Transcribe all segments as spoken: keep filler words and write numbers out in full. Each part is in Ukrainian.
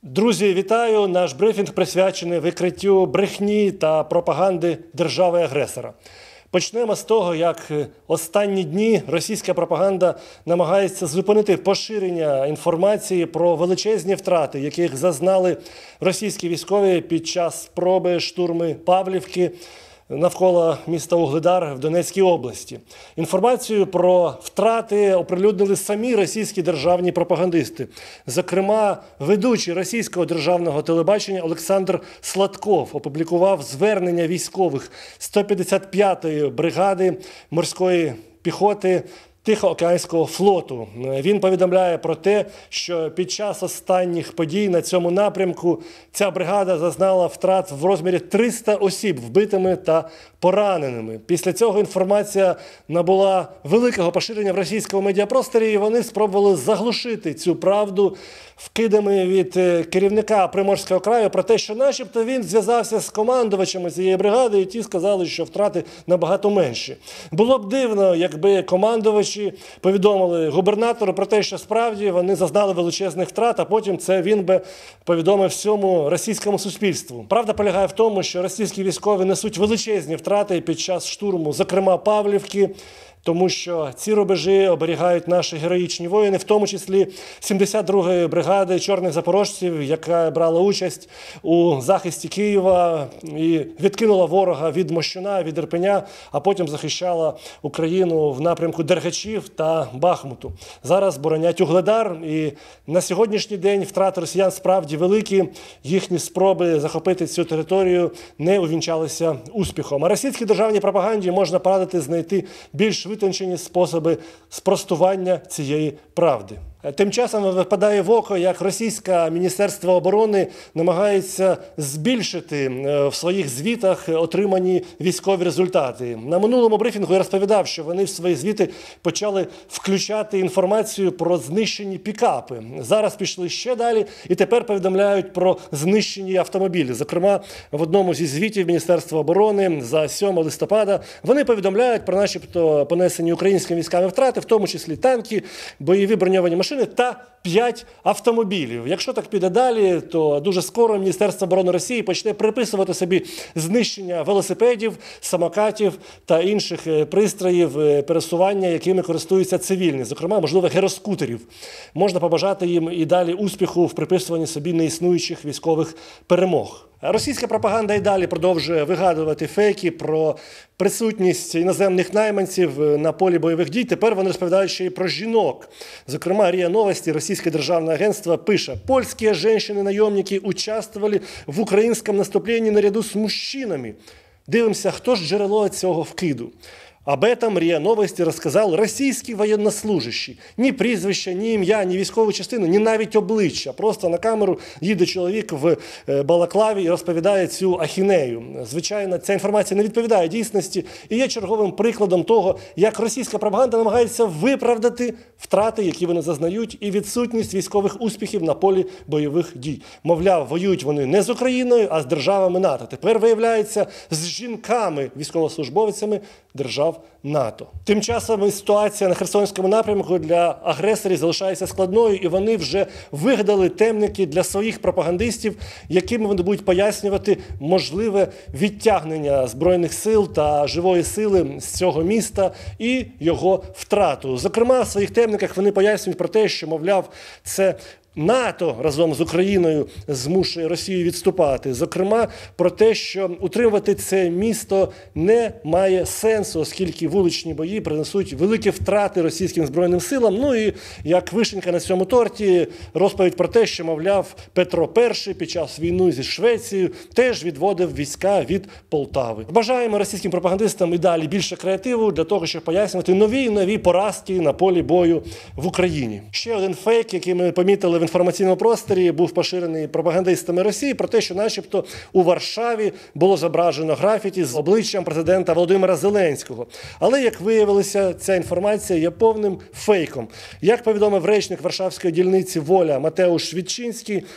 Друзі, вітаю! Наш брифінг присвячений викриттю брехні та пропаганди держави-агресора. Почнемо з того, як останні дні російська пропаганда намагається зупинити поширення інформації про величезні втрати, яких зазнали російські військові під час спроби штурму Павлівки навколо міста Вугледар в Донецькій області. Інформацію про втрати оприлюднили самі російські державні пропагандисти. Зокрема, ведучий російського державного телебачення Олександр Сладков опублікував звернення військових сто п'ятдесят п'ятої бригади морської піхоти Тихоокеанського флоту. Він повідомляє про те, що під час останніх подій на цьому напрямку ця бригада зазнала втрат в розмірі триста осіб вбитими та пораненими. Після цього інформація набула великого поширення в російському медіапросторі, і вони спробували заглушити цю правду вкидами від керівника Приморського краю про те, що начебто він зв'язався з командувачами цієї бригади, і ті сказали, що втрати набагато менші. Було б дивно, якби командувачі повідомили губернатору про те, що справді вони зазнали величезних втрат, а потім це він би повідомив всьому російському суспільству. Правда полягає в тому, що російські військові несуть величезні втрати під час штурму, зокрема Павлівки, тому що ці рубежі оберігають наші героїчні воїни, в тому числі сімдесят другої бригади чорних запорожців, яка брала участь у захисті Києва і відкинула ворога від Мощуна, від Ірпеня, а потім захищала Україну в напрямку Дергачів та Бахмуту. Зараз боронять Вугледар, і на сьогоднішній день втрати росіян справді великі, їхні спроби захопити цю територію не увінчалися успіхом. А російській державній пропаганді можна порадити знайти більш витончені способи спростування цієї правди. Тим часом випадає в око, як російське Міністерство оборони намагається збільшити в своїх звітах отримані військові результати. На минулому брифінгу я розповідав, що вони в свої звіти почали включати інформацію про знищені пікапи. Зараз пішли ще далі і тепер повідомляють про знищені автомобілі. Зокрема, в одному зі звітів Міністерства оборони за сьоме листопада вони повідомляють про начебто понесені українськими військами втрати, в тому числі танки, бойові броньовані машини та п'ять автомобілів. Якщо так піде далі, то дуже скоро Міністерство оборони Росії почне приписувати собі знищення велосипедів, самокатів та інших пристроїв пересування, якими користуються цивільні, зокрема, можливо, гіроскутерів. Можна побажати їм і далі успіху в приписуванні собі неіснуючих військових перемог. Російська пропаганда і далі продовжує вигадувати фейки про присутність іноземних найманців на полі бойових дій. Тепер вони розповідають ще й про жінок. Зокрема, РІА Новості, російське державне агентство, пише: «Польські жінки-найомники участвували в українському наступленні наряду з мужчинами». Дивимося, хто ж джерело цього вкиду. Об этом РІА Новості розказав російський воєннослужащий. Ні прізвища, ні ім'я, ні військову частину, ні навіть обличчя. Просто на камеру їде чоловік в балаклаві і розповідає цю ахінею. Звичайно, ця інформація не відповідає дійсності і є черговим прикладом того, як російська пропаганда намагається виправдати втрати, які вони зазнають, і відсутність військових успіхів на полі бойових дій. Мовляв, воюють вони не з Україною, а з державами НАТО. Тепер виявляється, з жінками, військовослужбовцями держав НАТО. Тим часом ситуація на Херсонському напрямку для агресорів залишається складною, і вони вже вигадали темники для своїх пропагандистів, якими вони будуть пояснювати можливе відтягнення Збройних сил та живої сили з цього міста і його втрату. Зокрема, в своїх темниках вони пояснюють про те, що, мовляв, це НАТО разом з Україною змушує Росію відступати. Зокрема, про те, що утримувати це місто не має сенсу, оскільки вуличні бої принесуть великі втрати російським Збройним силам. Ну і, як вишенька на цьому торті, розповідь про те, що, мовляв, Петро І під час війни зі Швецією теж відводив війська від Полтави. Бажаємо російським пропагандистам і далі більше креативу для того, щоб пояснювати нові і нові поразки на полі бою в Україні. Ще один фейк, який ми помітили в інформаційному просторі, був поширений пропагандистами Росії про те, що начебто у Варшаві було зображено графіті з обличчям президента Володимира Зеленського. Але, як виявилося, ця інформація є повним фейком. Як повідомив речник Варшавської дільниці «Воля» Матеуш Вітчинський,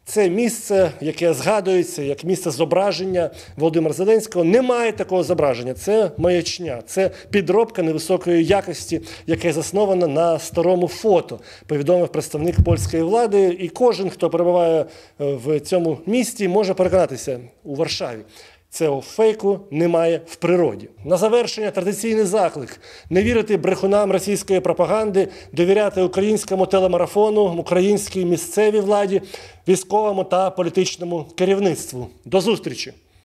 Це місце, яке згадується як місце зображення Володимира Зеленського, не має такого зображення. Це маячня, це підробка невисокої якості, яке засновано на старому фото, повідомив представник польської влади. І кожен, хто перебуває в цьому місті, може переконатися у Варшаві. Цього фейку немає в природі. На завершення традиційний заклик – не вірити брехунам російської пропаганди, довіряти українському телемарафону, українській місцевій владі, військовому та політичному керівництву. До зустрічі!